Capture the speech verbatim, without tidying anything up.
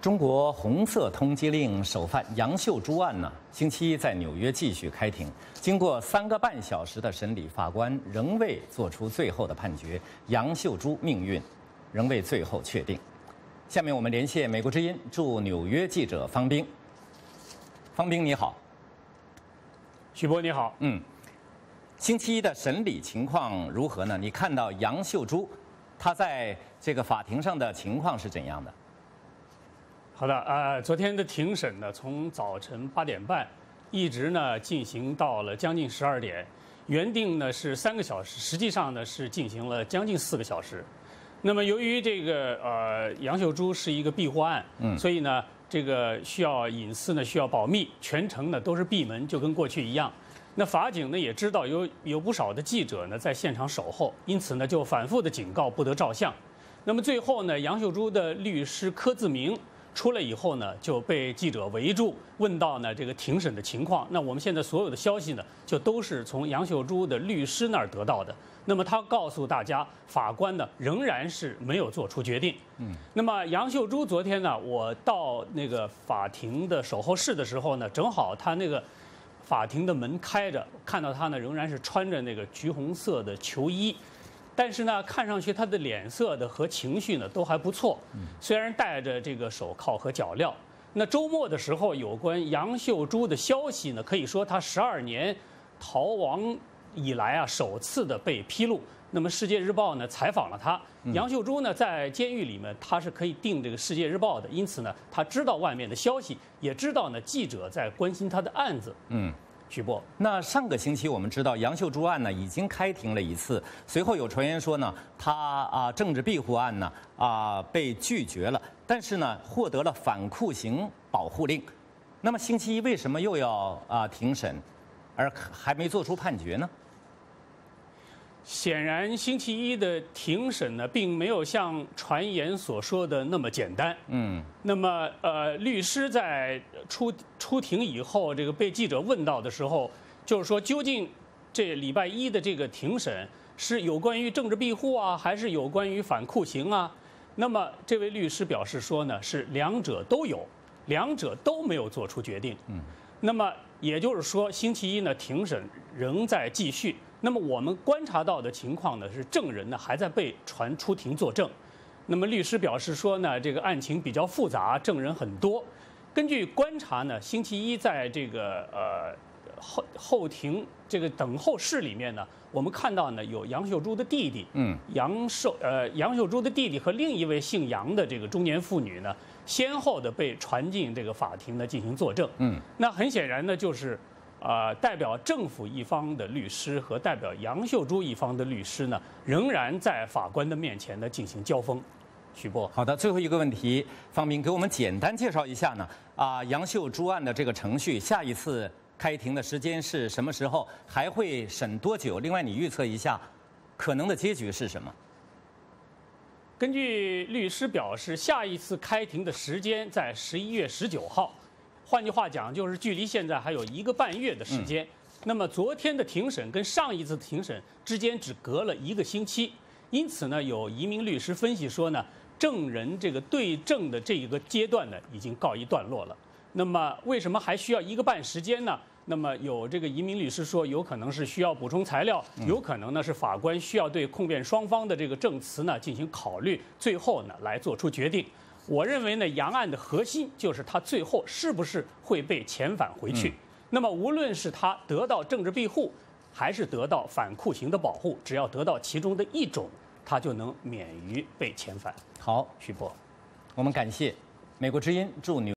中国红色通缉令首犯杨秀珠案呢，星期一在纽约继续开庭。经过三个半小时的审理，法官仍未作出最后的判决，杨秀珠命运仍未最后确定。下面我们连线美国之音驻纽约记者方冰。方冰你好， 许波你好， 嗯，星期一的审理情况如何呢？你看到杨秀珠她在这个法庭上的情况是怎样的？ 好的，呃，昨天的庭审呢，从早晨八点半一直呢进行到了将近十二点，原定呢是三个小时，实际上呢是进行了将近四个小时。那么由于这个呃杨秀珠是一个庇护案，嗯，所以呢这个需要隐私呢需要保密，全程呢都是闭门，就跟过去一样。那法警呢也知道有有不少的记者呢在现场守候，因此呢就反复的警告不得照相。那么最后呢，杨秀珠的律师柯自明出来以后呢，就被记者围住，问到呢这个庭审的情况。那我们现在所有的消息呢，就都是从杨秀珠的律师那儿得到的。那么他告诉大家，法官呢仍然是没有做出决定。嗯。那么杨秀珠昨天呢，我到那个法庭的守候室的时候呢，正好他那个法庭的门开着，看到他呢仍然是穿着那个橘红色的球衣。但是呢，看上去他的脸色的和情绪呢都还不错，虽然戴着这个手铐和脚镣。那周末的时候，有关杨秀珠的消息呢，可以说他十二年逃亡以来啊，首次的被披露。那么《世界日报》呢采访了他，杨秀珠呢在监狱里面，他是可以订这个《世界日报》的，因此呢，他知道外面的消息，也知道呢记者在关心他的案子。嗯。许波， 那上个星期我们知道杨秀珠案呢已经开庭了一次，随后有传言说呢，他啊政治庇护案呢啊被拒绝了，但是呢获得了反酷刑保护令。那么星期一为什么又要啊庭审，而还没做出判决呢？ 显然，星期一的庭审呢，并没有像传言所说的那么简单。嗯，那么呃，律师在出出庭以后，这个被记者问到的时候，就是说，究竟这礼拜一的这个庭审是有关于政治庇护啊，还是有关于反酷刑啊？那么这位律师表示说呢，是两者都有，两者都没有做出决定。嗯，那么也就是说，星期一呢，庭审仍在继续。那么我们观察到的情况呢，是证人呢还在被传出庭作证。那么律师表示说呢，这个案情比较复杂，证人很多。根据观察呢，星期一在这个呃后后庭这个等候室里面呢，我们看到呢有杨秀珠的弟弟，嗯，杨秀呃杨秀珠的弟弟和另一位姓杨的这个中年妇女呢，先后的被传进这个法庭呢进行作证。嗯，那很显然呢就是。呃，代表政府一方的律师和代表杨秀珠一方的律师呢，仍然在法官的面前呢进行交锋。许波， 好的，最后一个问题，方明给我们简单介绍一下呢？啊，杨秀珠案的这个程序，下一次开庭的时间是什么时候？还会审多久？另外，你预测一下，可能的结局是什么？ 根据律师表示，下一次开庭的时间在十一月十九号。换句话讲，就是距离现在还有一个半月的时间。嗯、那么昨天的庭审跟上一次庭审之间只隔了一个星期，因此呢，有移民律师分析说呢，证人这个对证的这一个阶段呢，已经告一段落了。那么为什么还需要一个半时间呢？那么有这个移民律师说，有可能是需要补充材料，有可能呢是法官需要对控辩双方的这个证词呢进行考虑，最后呢来做出决定。我认为呢，杨案的核心就是他最后是不是会被遣返回去。嗯、那么，无论是他得到政治庇护，还是得到反酷刑的保护，只要得到其中的一种，他就能免于被遣返。 好， 徐波， 我们感谢美国之音驻纽。